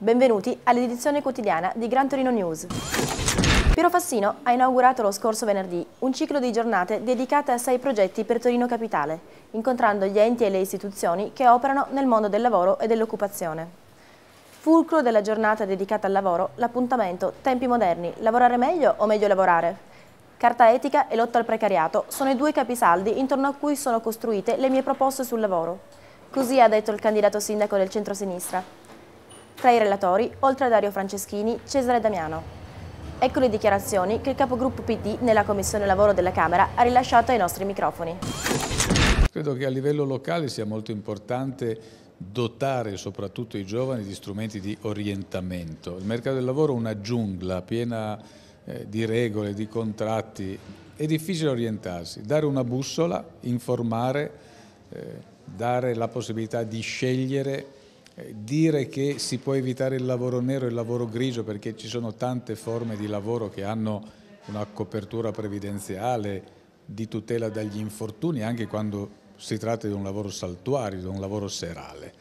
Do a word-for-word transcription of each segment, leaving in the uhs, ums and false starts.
Benvenuti all'edizione quotidiana di Gran Torino News. Piero Fassino ha inaugurato lo scorso venerdì un ciclo di giornate dedicate a sei progetti per Torino Capitale, incontrando gli enti e le istituzioni che operano nel mondo del lavoro e dell'occupazione. Fulcro della giornata dedicata al lavoro, l'appuntamento Tempi moderni, lavorare meglio o meglio lavorare? Carta etica e lotta al precariato sono i due capisaldi intorno a cui sono costruite le mie proposte sul lavoro. Così ha detto il candidato sindaco del centro-sinistra. Tra i relatori, oltre a Dario Franceschini, Cesare Damiano. Ecco le dichiarazioni che il capogruppo P D nella Commissione Lavoro della Camera ha rilasciato ai nostri microfoni. Credo che a livello locale sia molto importante dotare soprattutto i giovani di strumenti di orientamento. Il mercato del lavoro è una giungla piena eh, di regole, di contratti, è difficile orientarsi. Dare una bussola, informare, eh, dare la possibilità di scegliere, dire che si può evitare il lavoro nero e il lavoro grigio perché ci sono tante forme di lavoro che hanno una copertura previdenziale, di tutela dagli infortuni, anche quando si tratta di un lavoro saltuario, di un lavoro serale.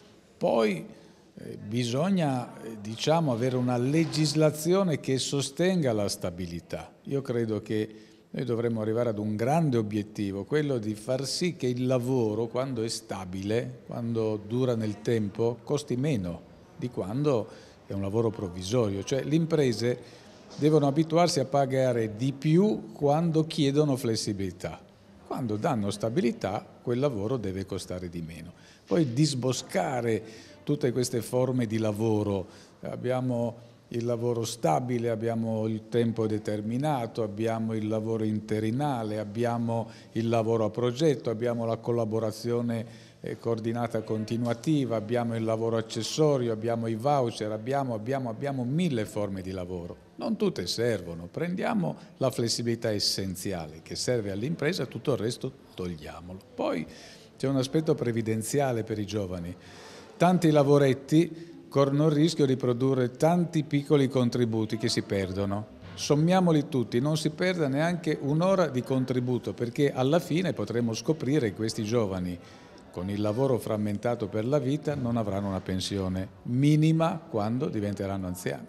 Poi eh, bisogna eh, diciamo, avere una legislazione che sostenga la stabilità. Io credo che noi dovremmo arrivare ad un grande obiettivo, quello di far sì che il lavoro, quando è stabile, quando dura nel tempo, costi meno di quando è un lavoro provvisorio. Cioè le imprese devono abituarsi a pagare di più quando chiedono flessibilità. Quando danno stabilità, quel lavoro deve costare di meno. Poi disboscare tutte queste forme di lavoro. Abbiamo il lavoro stabile, abbiamo il tempo determinato, abbiamo il lavoro interinale, abbiamo il lavoro a progetto, abbiamo la collaborazione eh, coordinata continuativa, abbiamo il lavoro accessorio, abbiamo i voucher, abbiamo, abbiamo, abbiamo mille forme di lavoro. Non tutte servono, prendiamo la flessibilità essenziale che serve all'impresa, tutto il resto togliamolo. Poi c'è un aspetto previdenziale per i giovani. Tanti lavoretti corrono il rischio di produrre tanti piccoli contributi che si perdono. Sommiamoli tutti, non si perda neanche un'ora di contributo, perché alla fine potremo scoprire che questi giovani, con il lavoro frammentato per la vita, non avranno una pensione minima quando diventeranno anziani.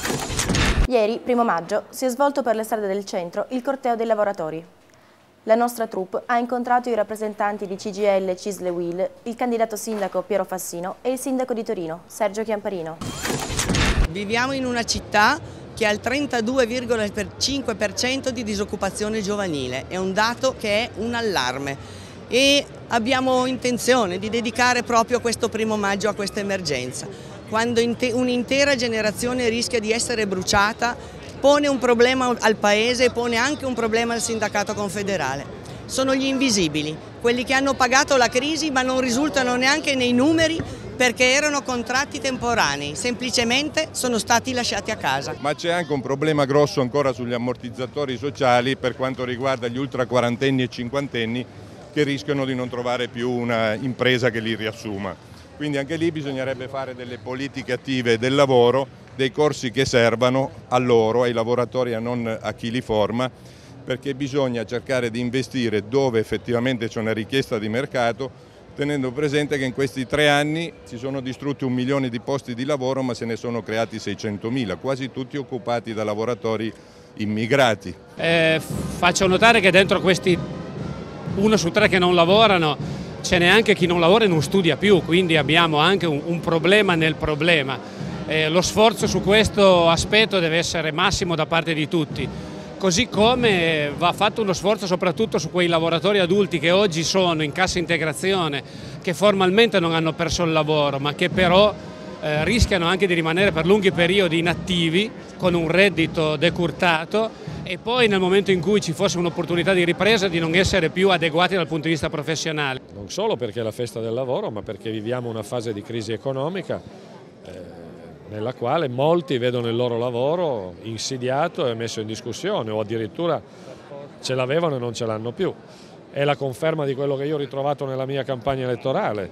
Ieri, primo maggio, si è svolto per le strade del centro il corteo dei lavoratori. La nostra troupe ha incontrato i rappresentanti di C G I L, Cisle Will, il candidato sindaco Piero Fassino e il sindaco di Torino, Sergio Chiamparino. Viviamo in una città che ha il trentadue virgola cinque per cento di disoccupazione giovanile, è un dato che è un allarme e abbiamo intenzione di dedicare proprio questo primo maggio a questa emergenza. Quando un'intera generazione rischia di essere bruciata, pone un problema al Paese e pone anche un problema al sindacato confederale. Sono gli invisibili, quelli che hanno pagato la crisi ma non risultano neanche nei numeri perché erano contratti temporanei, semplicemente sono stati lasciati a casa. Ma c'è anche un problema grosso ancora sugli ammortizzatori sociali per quanto riguarda gli ultra quarantenni e cinquantenni che rischiano di non trovare più una impresa che li riassuma. Quindi anche lì bisognerebbe fare delle politiche attive del lavoro, dei corsi che servano a loro, ai lavoratori e non a chi li forma, perché bisogna cercare di investire dove effettivamente c'è una richiesta di mercato, tenendo presente che in questi tre anni si sono distrutti un milione di posti di lavoro ma se ne sono creati seicentomila, quasi tutti occupati da lavoratori immigrati. Eh, faccio notare che dentro questi uno su tre che non lavorano ce n'è anche chi non lavora e non studia più, quindi abbiamo anche un, un problema nel problema. Eh, lo sforzo su questo aspetto deve essere massimo da parte di tutti, così come va fatto uno sforzo soprattutto su quei lavoratori adulti che oggi sono in cassa integrazione, che formalmente non hanno perso il lavoro, ma che però eh, rischiano anche di rimanere per lunghi periodi inattivi con un reddito decurtato e poi nel momento in cui ci fosse un'opportunità di ripresa di non essere più adeguati dal punto di vista professionale. Non solo perché è la festa del lavoro, ma perché viviamo una fase di crisi economica eh, nella quale molti vedono il loro lavoro insidiato e messo in discussione o addirittura ce l'avevano e non ce l'hanno più. È la conferma di quello che io ho ritrovato nella mia campagna elettorale.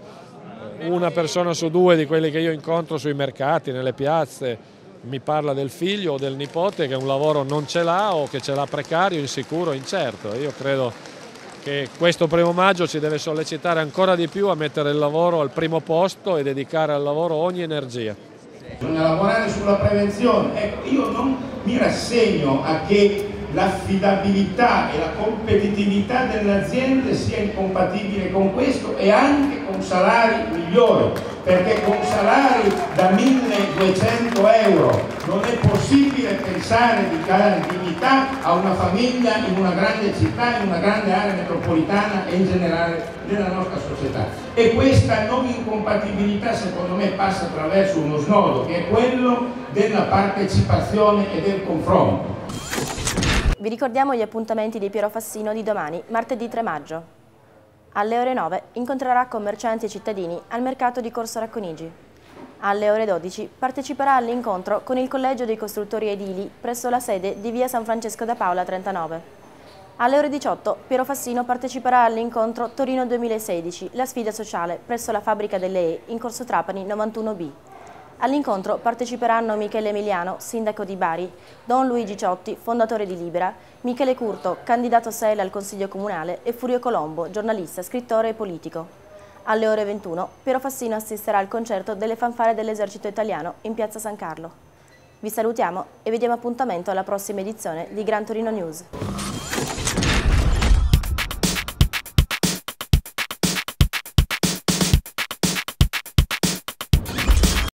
Una persona su due di quelli che io incontro sui mercati, nelle piazze, mi parla del figlio o del nipote che un lavoro non ce l'ha o che ce l'ha precario, insicuro, incerto. Io credo che questo primo maggio ci deve sollecitare ancora di più a mettere il lavoro al primo posto e dedicare al lavoro ogni energia. Bisogna lavorare sulla prevenzione. Ecco, io non mi rassegno a che l'affidabilità e la competitività delle aziende sia incompatibile con questo e anche con salari migliori, perché con salari da milleduecento euro non è possibile pensare di dare dignità a una famiglia in una grande città, in una grande area metropolitana e in generale nella nostra società. E questa non incompatibilità secondo me passa attraverso uno snodo che è quello della partecipazione e del confronto. Vi ricordiamo gli appuntamenti di Piero Fassino di domani, martedì tre maggio. Alle ore nove incontrerà commercianti e cittadini al mercato di Corso Racconigi. Alle ore dodici parteciperà all'incontro con il Collegio dei Costruttori Edili presso la sede di via San Francesco da Paola trentanove. Alle ore diciotto Piero Fassino parteciperà all'incontro Torino duemilasedici, la sfida sociale presso la fabbrica delle E in Corso Trapani novantuno B. All'incontro parteciperanno Michele Emiliano, sindaco di Bari, Don Luigi Ciotti, fondatore di Libera, Michele Curto, candidato S E L al Consiglio Comunale e Furio Colombo, giornalista, scrittore e politico. Alle ore ventuno Piero Fassino assisterà al concerto delle fanfare dell'Esercito Italiano in piazza San Carlo. Vi salutiamo e vi diamo appuntamento alla prossima edizione di Gran Torino News.